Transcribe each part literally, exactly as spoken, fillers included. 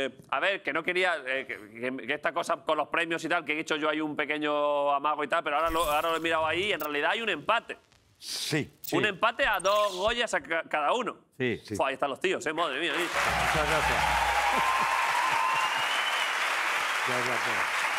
Eh, a ver, que no quería... eh, que, que esta cosa con los premios y tal, que he hecho yo ahí un pequeño amago y tal, pero ahora lo, ahora lo he mirado ahí y en realidad hay un empate. Sí. sí. Un empate a dos Goyas a ca cada uno. Sí, sí. Fua, ahí están los tíos, ¿eh? Madre mía. ¿eh? Muchas gracias. Muchas gracias.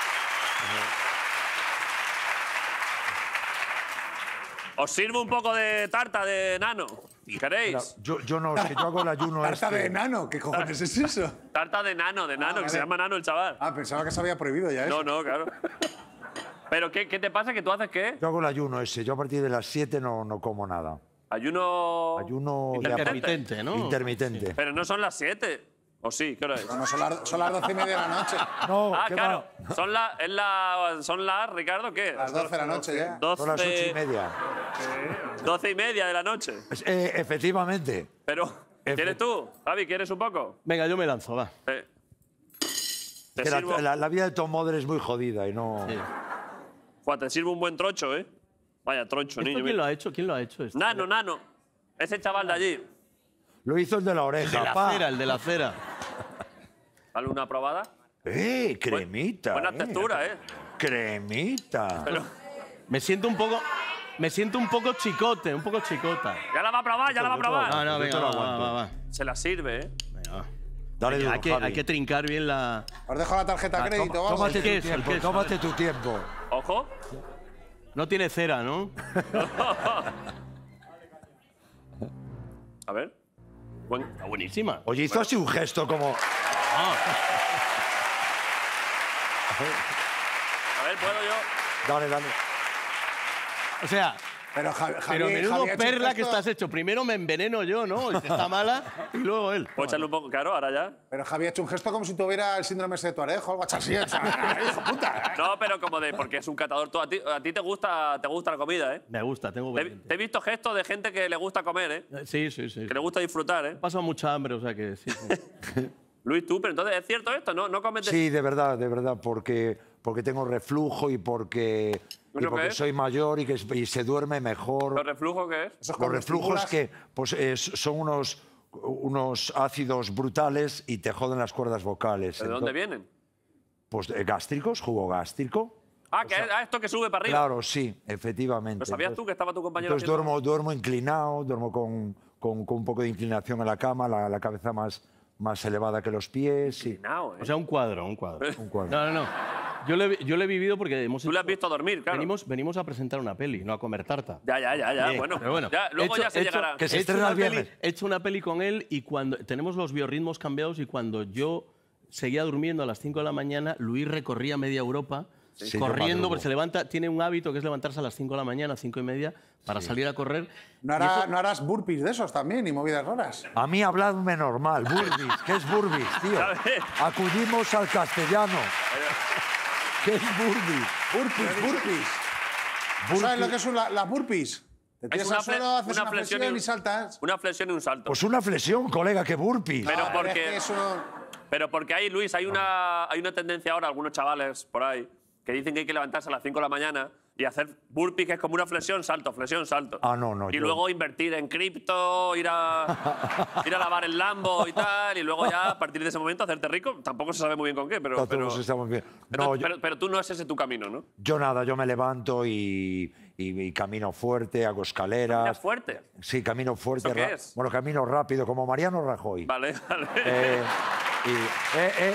Os sirvo un poco de tarta de nano. ¿Queréis? Mira, yo, yo no, es que yo hago el ayuno Tarta este. de enano, ¿qué cojones es eso? Tarta de nano, de nano, Ah, que se vale. llama nano el chaval. Ah, pensaba que se había prohibido ya eso. No, no, claro. ¿Pero qué, qué te pasa? ¿Que tú haces qué? Yo hago el ayuno ese. Yo a partir de las siete no, no como nada. Ayuno... Ayuno de- Intermitente, ¿no? Intermitente. Pero no son las siete. ¿O sí? ¿Qué hora es? No, no, son las, son las doce y media de la noche. No, Ah, ¿qué claro. va? Son las, es la, son las, Ricardo, ¿qué? Las doce de la noche ya. Son las ocho y doce, media. doce y media de la noche. Es- eh, efectivamente. Pero, Efe- ¿quieres tú? Javi, ¿quieres un poco? Venga, yo me lanzo, va. Eh. Te Que la, sirvo, la- la vida de Tom Model es muy jodida y no... Sí. Juan, te sirvo un buen trocho, ¿eh? Vaya trocho, ¿Esto niño. quién lo ha hecho? ¿Quién lo ha hecho esto? Nano, nano. Ese chaval de allí. Lo hizo el de la El oreja, de la pa. cera, el de la cera. Dale una probada. ¡Eh, cremita! Buena eh. textura, ¿eh? Cremita. Pero Me siento un poco... Me siento un poco chicote, un poco chicota. ya la va a probar, ya la va a probar. No, no, Yo venga, te lo va, va, aguanto. va, va. Se la sirve, ¿eh? Venga, va. Dale hay, duro, hay que, Javi. hay que trincar bien la... Os dejo la tarjeta Ah, de crédito o Toma- algo. tómate El tu queso, el tiempo, queso. tómate tu tiempo. Ojo. No tiene cera, ¿no? A ver. Buen- Está buenísima. Oye, hizo así un gesto como... A ver, ¿puedo yo? Dale, dale. O sea, Pero, Javi, pero Javi- menudo Javi ha hecho un perla que gesto- estás hecho. Primero me enveneno yo, ¿no? Y que está mala, y luego él. ¿Puedo echarle un poco? Claro, ahora ya. Pero Javi ha hecho un gesto como si tuviera el síndrome ese de Tuareg o algo así. O sea, hijo puta. No, pero como de... Porque es un catador. Tú- A ti, a ti te, gusta, te gusta la comida, ¿eh? Me gusta, tengo Te, buen diente. te he visto gestos de gente que le gusta comer, ¿eh? Sí, sí, sí. Que le gusta disfrutar, ¿eh? He pasado mucha hambre, o sea que sí. sí. Luis, tú, pero entonces, ¿es cierto esto? ¿No, no comes de- Sí, de verdad, de verdad, porque, porque tengo reflujo y porque, y ¿Bueno, porque qué es? soy mayor y que y se duerme ¿Los mejor. reflujos qué es? Eso es Los cuando reflujos estimulas- que pues, eh, son unos, unos ácidos brutales y te joden las cuerdas vocales. ¿De dónde Entonces, vienen? Pues eh, gástricos, jugo gástrico. Ah, que es ah, esto que sube para arriba. Claro, sí, efectivamente. ¿Lo sabías Entonces- tú que estaba tu compañero Entonces haciendo? duermo, duermo inclinado, duermo con, con, con un poco de inclinación en la cama, la, la cabeza más, más elevada que los pies. Y, No, ¿eh? O sea, un cuadro, un cuadro. un cuadro. No, no, no. Yo lo, he- yo lo he vivido porque hemos Tú le has hecho- visto dormir, claro. venimos, venimos a presentar una peli, no a comer tarta. Ya, ya, ya, ya. Bien, Bueno, pero bueno. ya, luego He hecho- ya se he hecho- llegará. Que se he hecho estrena una el peli- viernes. He hecho una peli con él y cuando tenemos los biorritmos cambiados y cuando yo seguía durmiendo a las cinco de la mañana, Luis recorría media Europa Sí, yo corriendo, madrugo. porque se levanta, tiene un hábito que es levantarse a las cinco de la mañana, cinco y media, para salir a correr. ¿No, hará- ¿No harás burpees de esos también y movidas raras? A mí habladme normal, burbis. ¿Qué es burbis, tío? ¿Sabes? Acudimos al castellano. ¿Qué es burbis? Burpees, burpees. ¿No ¿Sabes lo que son la- las burpees? Te tiras una al suelo, fle- haces una una flexión flexión y un- y saltas. Una flexión y un salto. Pues una flexión, colega, que burpis. Pero Ah, porque- es que eso... Pero porque hay, Luis, hay una, hay una tendencia ahora, algunos chavales por ahí, que dicen que hay que levantarse a las cinco de la mañana y hacer burpee, que es como una flexión, salto, flexión, salto. Ah, no, no, Y yo- luego invertir en cripto, ir a, ir a lavar el Lambo y tal, y luego ya, a partir de ese momento, hacerte rico. Tampoco se sabe muy bien con qué, pero... No, pero, todos estamos bien. pero, No, yo, pero- pero tú no es ese tu camino, ¿no? yo nada, yo me levanto y, y- y camino fuerte, hago escaleras. Es fuerte. Sí, camino fuerte. ¿Eso qué ra- es? Bueno, camino rápido, como Mariano Rajoy. Vale, vale. Eh, y, eh, eh.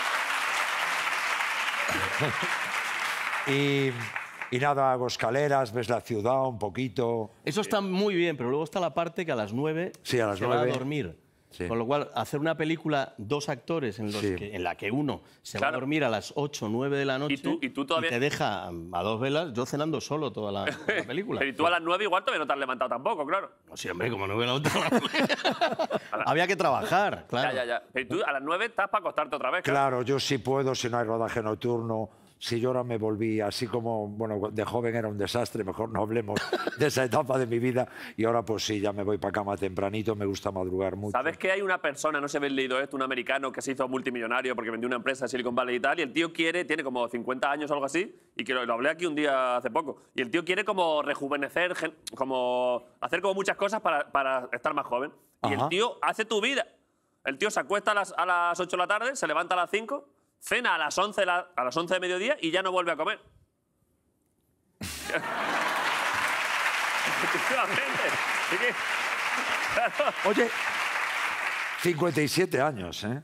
y, y nada, hago escaleras, ves la ciudad un poquito. Eso está muy bien, pero luego está la parte que a las nueve Sí, a las se va a nueve. dormir. Sí. Con lo cual, hacer una película, dos actores en, los Sí. que- en la que uno se va Claro. a dormir a las ocho, nueve de la noche Y tú- y tú todavía- te deja a dos velas, yo cenando solo toda la, toda la película. Pero y tú a las nueve igual todavía no te has levantado tampoco, claro. No, sí, hombre, como no hubiera otra. Había que trabajar, claro. Ya, ya, ya. Pero tú a las nueve estás para acostarte otra vez, claro. Claro, yo sí puedo, si no hay rodaje nocturno. Si yo ahora me volví así como, bueno, de joven era un desastre, mejor no hablemos de esa etapa de mi vida. Y ahora pues sí, ya me voy para cama tempranito, me gusta madrugar mucho. ¿Sabes que hay una persona, no sé si habéis leído esto, un americano que se hizo multimillonario porque vendió una empresa de Silicon Valley y tal, y el tío quiere, tiene como cincuenta años o algo así, y que lo, lo hablé aquí un día hace poco, y el tío quiere como rejuvenecer, gen- como hacer como muchas cosas para, para estar más joven. Y Ajá. el tío hace tu vida. El tío se acuesta a las, a las ocho de la tarde, se levanta a las cinco, cena a las once de, la, a las once de mediodía y ya no vuelve a comer. Efectivamente. ¿Sí que? Claro. Oye, cincuenta y siete años, ¿eh?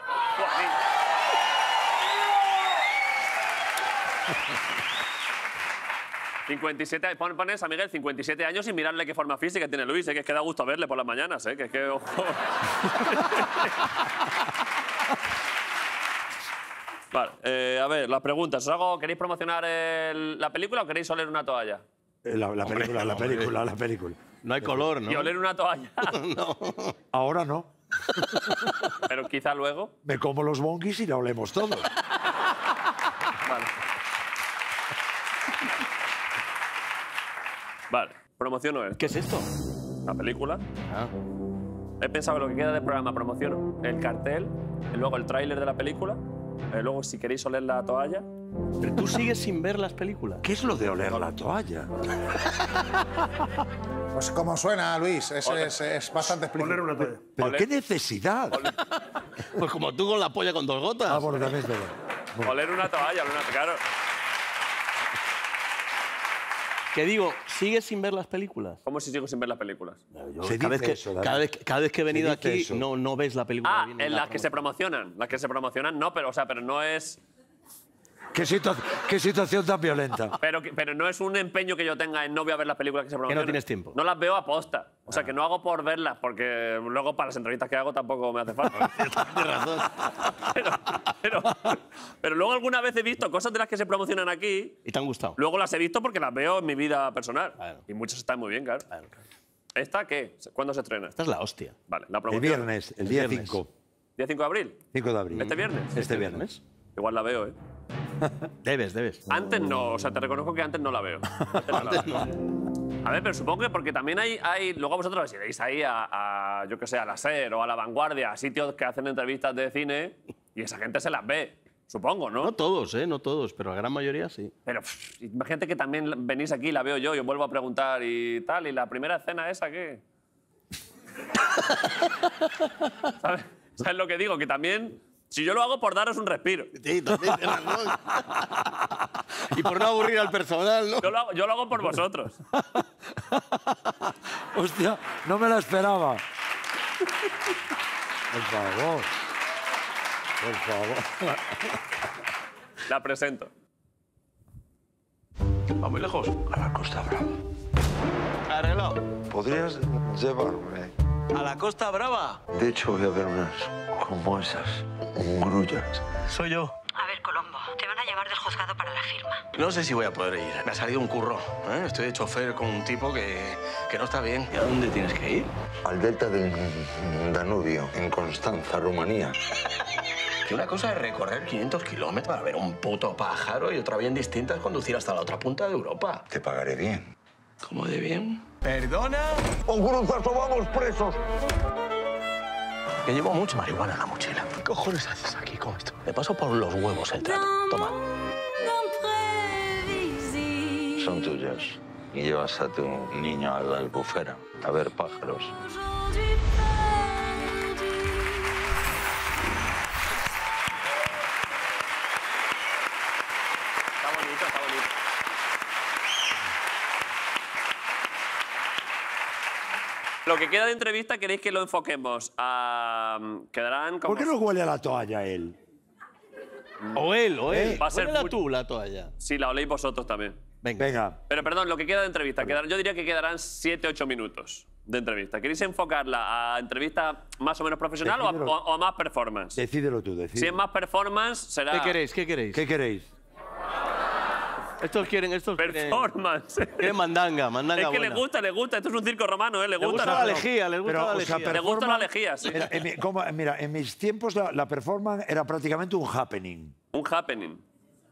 cincuenta y siete, pon, pones a Miguel cincuenta y siete años y mirarle qué forma física tiene Luis, ¿eh? Que es que da gusto verle por las mañanas, ¿eh? Que es que, ojo. Vale, eh, a ver, las preguntas. ¿Os hago, ¿queréis promocionar el- la película o queréis oler una toalla? La, la Hombre, película, la hombre. película, la película. No hay color, ¿no? Y oler una toalla. No. Ahora no. Pero quizá luego. Me como los monkeys y la olemos todos. Vale. Vale, promociono esto. ¿Qué es esto? La película. Ah. He pensado que lo que queda del programa promociono el cartel, y luego el tráiler de la película, y luego si queréis oler la toalla. Pero tú sigues sin ver las películas. ¿Qué es lo de oler la toalla? Pues como suena, Luis, es, es, es bastante explícito. Poner una toalla. ¿Pero Oler. qué necesidad? Pues como tú con la polla con dos gotas. Ah, bueno, también es verdad. Bueno, Oler una toalla, oler una claro. Que digo, ¿sigues sin ver las películas? ¿Cómo si sigo sin ver las películas? Yo, Se cada, vez dice que, eso, David. cada, vez, cada vez que he venido dice aquí eso. no, no ves la película. Ah, bien, ni en la las que se promocionan. Las que se promocionan no, pero, o sea, pero no es. ¿Qué, situa- qué situación tan violenta? Pero, que- pero no es un empeño que yo tenga en no voy a ver las películas que se promocionan. tienes tiempo. No las veo a posta. O sea, que no hago por verlas, porque luego para las entrevistas que hago tampoco me hace falta. Tienes razón. pero, pero, pero luego alguna vez he visto cosas de las que se promocionan aquí. ¿Y te han gustado? Luego las he visto porque las veo en mi vida personal. Claro. Y muchas están muy bien, claro. Claro, claro. ¿Esta qué? ¿Cuándo se estrena? Esta es la hostia. Vale, la El promoción. viernes, el día viernes. cinco. ¿Día cinco de abril? cinco de abril. ¿Este viernes? Este viernes. Igual la veo, ¿eh? Debes, debes. Antes no, o sea, te reconozco que antes no la veo. Antes no la veo. A ver, pero supongo que porque también hay, hay luego vosotros iréis ahí a, a, yo qué sé, a la SER o a La Vanguardia, a sitios que hacen entrevistas de cine y esa gente se las ve, supongo, ¿no? No todos, ¿eh? No todos, pero la gran mayoría sí. Pero pff, imagínate que también venís aquí, la veo yo y os vuelvo a preguntar y tal, y la primera escena esa, ¿qué? ¿Sabes? ¿Sabes lo que digo? Que también, si yo lo hago por daros un respiro. Sí, también tienes razón. Y por no aburrir al personal, ¿no? Yo lo hago, yo lo hago por vosotros. Hostia, no me la esperaba. Por favor. Por favor. La presento. Va muy lejos. A la Costa Brava. Arreglado. ¿Podrías llevarme? A la Costa Brava. De hecho, voy a ver unas como esas, grullas. Soy yo. A ver, Colombo, te van a llevar del juzgado para la firma. No sé si voy a poder ir. Me ha salido un curro. ¿eh? Estoy de chofer con un tipo que, que no está bien. ¿Y a dónde tienes que ir? Al delta del Danubio, en Constanza, Rumanía. Que una cosa es recorrer quinientos kilómetros para ver un puto pájaro y otra bien distinta es conducir hasta la otra punta de Europa. Te pagaré bien. ¿Cómo de bien? ¿Perdona? ¡Con cruzazo vamos presos! Que llevo mucha marihuana en la mochila. ¿Qué cojones haces aquí con esto? Me paso por los huevos el trato. Toma. Son tuyas. Y llevas a tu niño a la albufera a ver pájaros. Está bonito, está bonito. Lo que queda de entrevista, ¿queréis que lo enfoquemos? a quedarán como... ¿Por qué no huele a la toalla él? O él, o él. Va a ser Huélela muy- tú la toalla. Sí, la oléis vosotros también. Venga. Venga. Pero perdón, lo que queda de entrevista, quedarán- yo diría que quedarán siete ocho minutos de entrevista. ¿Queréis enfocarla a entrevista más o menos profesional o a, Decídelo. o a- o a más performance? Decídelo tú, Si es decídelo. más performance, será... ¿Qué queréis? ¿Qué queréis? ¿Qué queréis? Estos quieren, estos quieren... Performance. Quieren mandanga, mandanga Es que buena. les gusta, les gusta. Esto es un circo romano, ¿eh? Les Le gusta. gusta la ¿no? lejía, les gusta Pero, la o sea, lejía. Les gusta la performance- lejía, sí. Mira, en mi, como- mira, en mis tiempos la, la performance era prácticamente un happening. Un happening.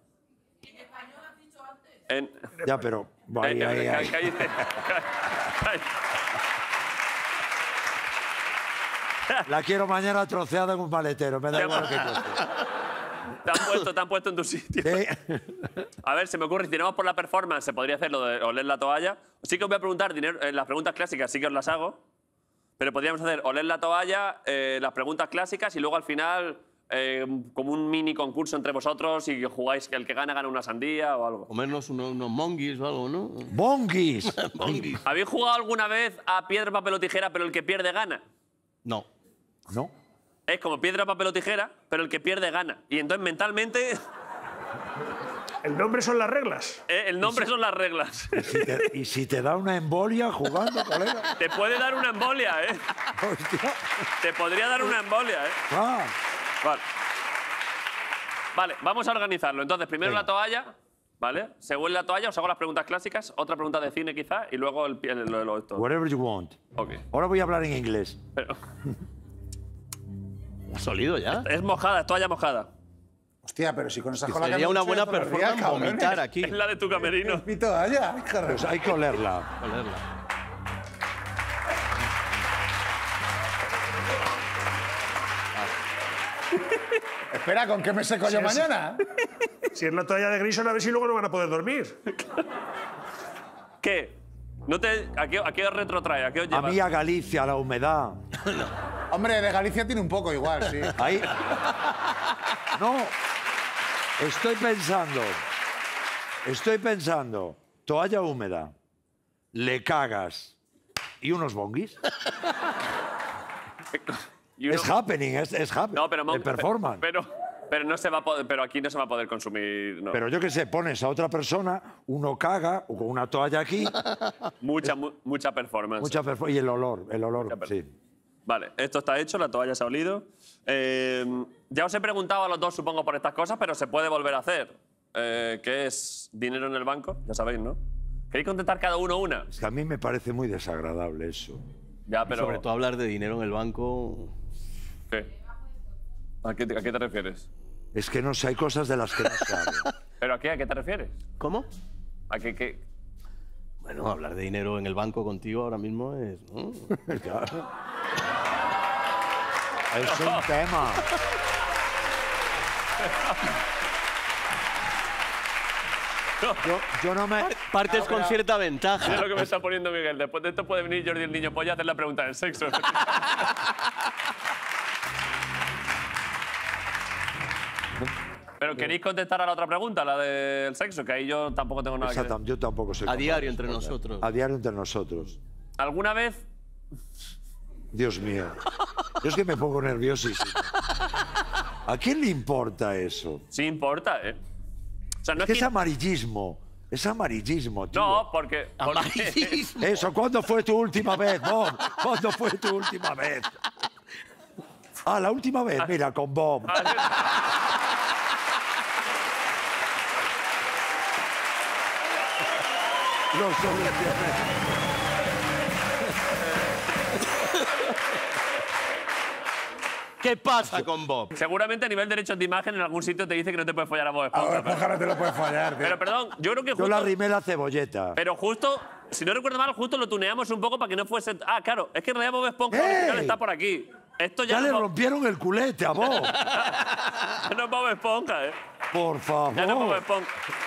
En Ya, pero... Ahí, Eh, ahí, eh, ahí. ca- cállate. La quiero mañana troceada en un maletero, me da igual lo que cueste. Te han puesto, te han puesto en tu sitio. Sí. A ver, se me ocurre, si tiramos por la performance, se podría hacer lo de oler la toalla. Sí que os voy a preguntar, dinero, eh, las preguntas clásicas sí que os las hago. Pero podríamos hacer oler la toalla, eh, las preguntas clásicas y luego al final eh, como un mini concurso entre vosotros y jugáis que el que gana gana una sandía o algo. Comernos unos, unos monguis o algo, ¿no? ¡Monguis! Monguis. ¿Habéis jugado alguna vez a piedra, papel o tijera, pero el que pierde gana? No. ¿No? Es como piedra, papel o tijera, pero el que pierde gana. Y entonces mentalmente El nombre son las reglas. eh, el nombre son las reglas. ¿Y si, te, y si te da una embolia jugando, colega? Te puede dar una embolia, ¿eh? Hostia. Te podría dar una embolia, ¿eh? Ah, Vale. Vale, vamos a organizarlo. Entonces, primero Venga. la toalla, ¿vale? Se huele la toalla, os hago las preguntas clásicas, otra pregunta de cine quizá, y luego el, el, el- el- esto. whatever you want. Ok. Ahora voy a hablar en inglés. Pero, ¿Has olido ya? es mojada, es toalla mojada. Hostia, pero si con esa cola que Sería me una he hecho buena todos los días, performance cabrones. vomitar aquí. Es la de tu camerino. Es mi toalla, hija de- Pues hay que olerla. Olerla. Espera, ¿con qué me seco yo mañana? Si es la toalla de Grison, a ver si luego no van a poder dormir. ¿Qué? No te, ¿a, qué, ¿A qué os retrotrae? ¿A qué os A lleva? mí a Galicia, a la humedad. Hombre, de Galicia tiene un poco igual, sí. Ahí. No. Estoy pensando. Estoy pensando. Toalla húmeda. Le cagas. ¿Y unos bonguis? Y uno- Es happening, es, es happening. No, pero, El performance. Pero, pero, no se va a poder, pero aquí no se va a poder consumir. No. Pero yo qué sé, pones a otra persona, uno caga, o con una toalla aquí, mucha, mu- mucha performance. mucha perfor- y el olor, el olor, Mucha sí. Vale, esto está hecho, la toalla se ha olido. Eh, ya os he preguntado a los dos, supongo, por estas cosas, pero se puede volver a hacer. Eh, ¿Qué es dinero en el banco? Ya sabéis, ¿no? ¿Queréis contestar cada uno una? Es que a mí me parece muy desagradable eso. Ya, pero... Sobre todo hablar de dinero en el banco. ¿Qué? ¿A qué, te- a qué te refieres? Es que no sé, hay cosas de las que no se habla. ¿Pero a qué? ¿A qué te refieres? ¿Cómo? ¿A qué? qué? Bueno, hablar de dinero en el banco contigo ahora mismo es. ¿no? Claro. Es un tema. Yo, yo no me... Partes con cierta Es ventaja. lo que me está poniendo Miguel. Después de esto puede venir Jordi el niño polla a hacer la pregunta del sexo. Pero ¿queréis contestar a la otra pregunta, la del sexo? Que ahí yo tampoco tengo nada Esa que tam- yo tampoco sé. A cómo diario es, entre porque- nosotros. A diario entre nosotros. ¿Alguna vez? Dios mío. Yo es que me pongo nerviosísimo. ¿A quién le importa eso? Sí importa, ¿eh? O sea, no Es es que que... es amarillismo. Es amarillismo, tío. No, porque... porque- Amarillismo. Eso, ¿cuándo fue tu última vez, Bob? ¿Cuándo fue tu última vez? Ah, la última vez, mira, con Bob. Lo solucioné. ¿Qué pasa con Bob? Seguramente a nivel de derechos de imagen en algún sitio te dice que no te puedes follar a Bob Esponja. Ahora, pero, pues ahora te lo puedes fallar, tío. pero perdón, yo creo que Yo justo... la arrimé la cebolleta. Pero justo, si no recuerdo mal, justo lo tuneamos un poco para que no fuese... Ah, claro, es que en realidad Bob Esponja ¡Ey! original está por aquí. Esto ya, Ya no, le es Bob- rompieron el culete a Bob. ya no es Bob Esponja, ¿eh? Por favor. Ya no es Bob Esponja.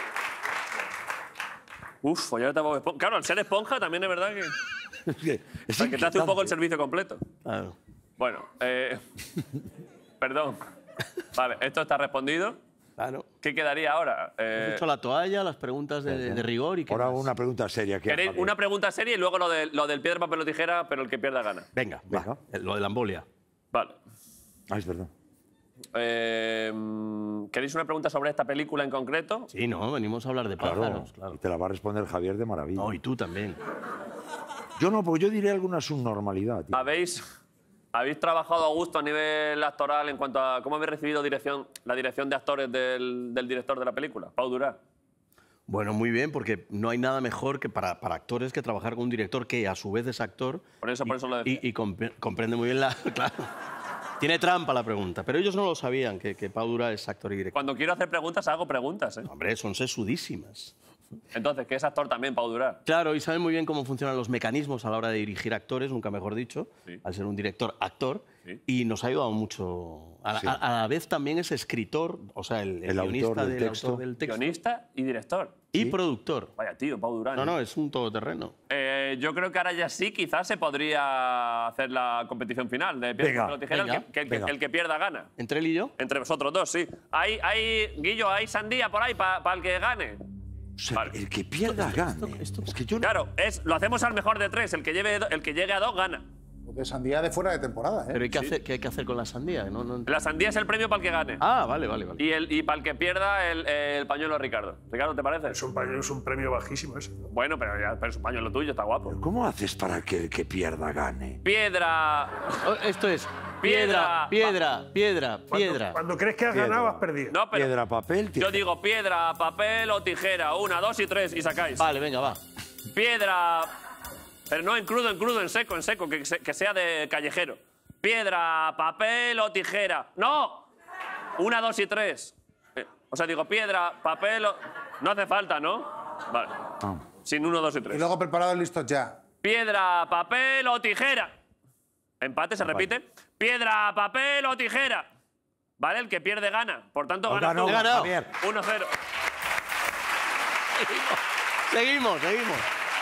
Uf, follarte a Bob Esponja. Claro, al ser esponja también es verdad que... Es que- es o sea, que te hace un poco el inquietante. servicio completo. Claro. Bueno, eh... perdón. Vale, esto está respondido. Claro. ¿Qué quedaría ahora? Eh, He hecho la toalla, las preguntas de, de rigor y qué Ahora más? una pregunta seria. que ¿Queréis Javier. una pregunta seria y luego lo, de, lo del piedra, papel o tijera, pero el que pierda gana? Venga, Venga. va. Eh, Lo de la embolia. Vale. Ah, es verdad. Eh, ¿Queréis una pregunta sobre esta película en concreto? Sí, no, venimos a hablar de Claro. pájaros, claro. Y te la va a responder Javier de maravilla. No, y tú también. Yo no, porque yo diré alguna subnormalidad. tío. ¿Habéis, ¿Habéis trabajado a gusto a nivel actoral en cuanto a cómo habéis recibido dirección, la dirección de actores del, del director de la película, Pau Durá? Bueno, muy bien, porque no hay nada mejor que para, para actores que trabajar con un director que a su vez es actor. Por eso- por y- eso lo decía. Y, y compre- comprende muy bien la... Claro. Tiene trampa la pregunta, pero ellos no lo sabían, que, que Pau Durá es actor y director. Cuando quiero hacer preguntas, hago preguntas. ¿eh? Hombre, son sesudísimas. Entonces, que es actor también, Pau Durán. Claro, y sabe muy bien cómo funcionan los mecanismos a la hora de dirigir actores, nunca mejor dicho, Sí. al ser un director actor, Sí. y nos ha ayudado mucho. A, Sí. a- a la vez también es escritor, o sea, el, el El autor guionista del del texto. autor del texto. Guionista y director. Y productor. Vaya tío, Pau Durán. No, no, es un todoterreno. Eh, yo creo que ahora ya sí, quizás se podría hacer la competición final de piedra, Venga, papel o tijera. venga, el, que, que el que- venga. el que pierda gana. ¿Entre él y yo? Entre vosotros dos, sí. Hay, hay Guillo, hay sandía por ahí para el que gane. O sea, Vale. el que pierda gane. esto- Es que yo no- Claro, es, lo hacemos al mejor de tres. El que, lleve, do- el que llegue a dos gana. De sandía de fuera de temporada, ¿eh? Pero hay que hacer, ¿qué hay que hacer con la sandía? No, no... La sandía es el premio para el que gane. Ah, vale, vale, vale. Y, el, y para el que pierda, el, el pañuelo Ricardo. Ricardo, ¿te parece? Es un, paño- es un premio bajísimo ese. ¿no? Bueno, pero, ya, pero es un pañuelo tuyo, está guapo. ¿Cómo haces para que el que pierda gane? Piedra. Oh, esto es Piedra. piedra, piedra, piedra, Cuando, piedra. cuando crees que has Piedra. ganado, has perdido. No, pero Piedra, papel, tijera. yo digo piedra, papel o tijera. Una, dos y tres y sacáis. Vale, venga, va. Piedra. Pero no en crudo, en crudo, en seco, en seco, que, se- que sea de callejero. Piedra, papel o tijera. ¡No! Una, dos y tres. Eh, O sea, digo piedra, papel o... No hace falta, ¿no? Vale. Ah. Sin uno, dos y Y tres. luego preparados listos ya. Piedra, papel o tijera. Empate, se repite. Piedra, papel o tijera. ¿Vale? El que pierde gana. Por tanto, Pues gana ganó, tú. ganado. Javier. uno cero. Seguimos, seguimos.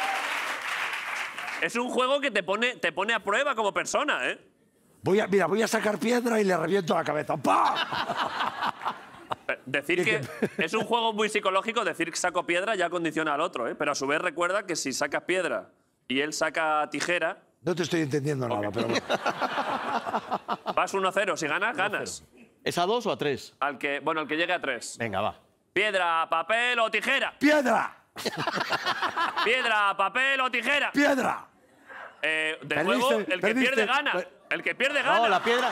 Es un juego que te pone, te pone a prueba como persona, ¿eh? Voy a, mira, voy a sacar piedra y le reviento la cabeza. ¡Pam! Eh, Decir que es un juego muy psicológico, decir que saco piedra ya condiciona al otro, ¿eh? Pero a su vez recuerda que si sacas piedra y él saca tijera, No te estoy entendiendo nada, pero bueno. vas uno cero. Si ganas, ganas. ¿Es a dos o a tres? Al que, bueno, el que llegue a tres. Venga, va. Piedra, papel o tijera. ¡Piedra! Piedra, papel o tijera. ¡Piedra! Eh, de Perdiste, nuevo, el que perdiste. pierde gana. Per- El que pierde gana. No, la piedra.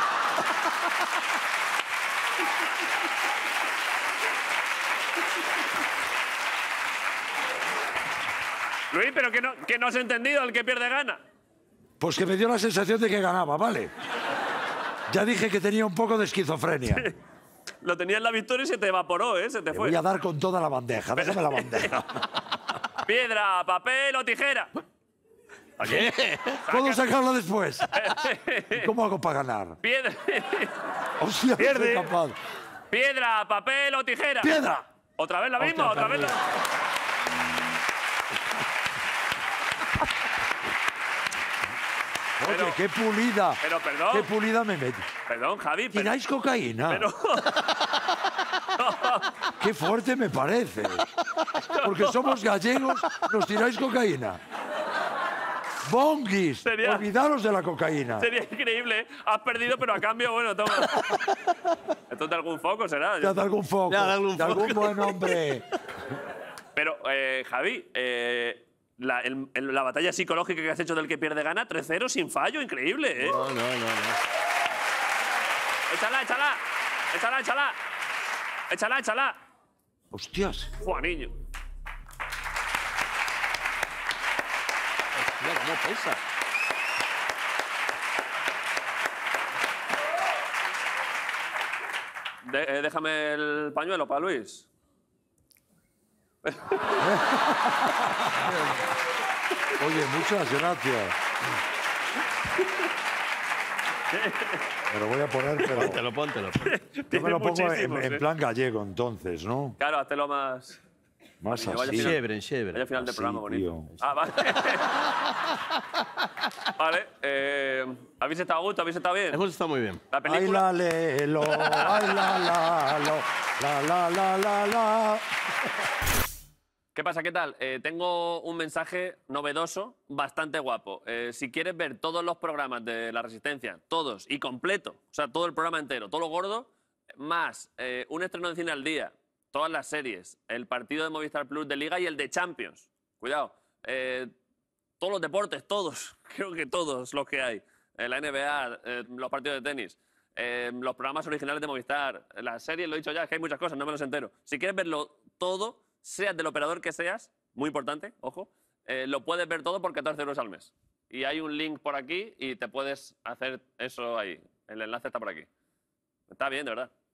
Luis, pero que no, que no has entendido, el que pierde gana. Pues que me dio la sensación de que ganaba, ¿vale? Ya dije que tenía un poco de esquizofrenia. Lo tenías en la victoria y se te evaporó, ¿eh? Se te Te fue. voy a dar con toda la bandeja. Déjame la bandeja. Piedra, papel o tijera. ¿Qué? ¿Puedo sacarlo después? ¿Y ¿Cómo hago para ganar? Piedra, Hostia, no Pierde. soy capaz. piedra, papel o tijera. ¡Piedra! ¿Otra vez la misma? Hostia, ¿Otra vez la... Oye, Pero- qué pulida. pero, perdón. Qué pulida me metí. Perdón, Javi, pero... ¿Tiráis cocaína? pero- Qué fuerte me parece. Porque somos gallegos, nos tiráis cocaína. Bonguis, Sería- olvidaros de la cocaína. Sería increíble, ¿eh? Has perdido, pero a cambio, bueno, toma. Esto es de algún foco, será. Ya de algún foco, Ya de algún de algún foco. buen hombre. Pero, eh, Javi, eh, la, el- el- la batalla psicológica que has hecho del que pierde gana, tres cero sin fallo, increíble, ¿eh? No, no, no, no. Échala, échala. Échala, échala. Échala, échala. Hostias. Juanillo. Hostia, cómo pesa. De- eh, déjame el pañuelo para Luis. Oye, muchas gracias. Me lo voy a poner, pero Póntelo, póntelo. yo me lo pongo en, muchísimos, en ¿eh? plan gallego, entonces, ¿no? Claro, hazlo más. Más Vaya así. final. Chévere, Vaya chévere. final de Así, programa bonito. tío. Ah, vale. Vale. Eh, ¿Habéis estado a gusto? ¿Habéis estado bien? Hemos estado muy bien. La Ay, película. la, le, lo, ay, la, la, lo, la, la, la, la, la. ¿Qué pasa? ¿Qué tal? Eh, tengo un mensaje novedoso, bastante guapo. Eh, si quieres ver todos los programas de La Resistencia, todos y completo, o sea, todo el programa entero, todo lo gordo, más eh, un estreno de cine al día, todas las series, el partido de Movistar Plus de Liga y el de Champions. Cuidado. Eh, todos los deportes, todos, creo que todos los que hay. Eh, la N B A, eh, los partidos de tenis, eh, los programas originales de Movistar, las series, lo he dicho ya, es que hay muchas cosas, no me los entero. Si quieres verlo todo, seas del operador que seas, muy importante, ojo, eh, lo puedes ver todo por catorce euros al mes. Y hay un link por aquí y te puedes hacer eso ahí. El enlace está por aquí. Está bien, de verdad.